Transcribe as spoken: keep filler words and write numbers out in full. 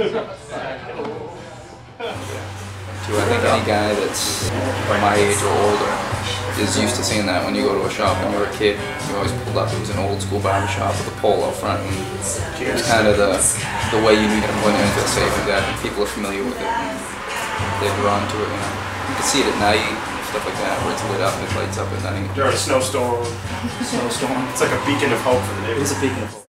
So I think any guy that's my age or older is used to seeing that when you go to a shop when you were a kid. You always pulled up, it was an old school barber shop with a pole out front, and it was kind of the the way you need to go in there and feel safe with that, and people are familiar with it and they're drawn to it, you know. You can see it at night, stuff like that, where it's lit up and it lights up at night. During a snowstorm. Snowstorm. It's like a beacon of hope for the neighborhood. It is a beacon of hope.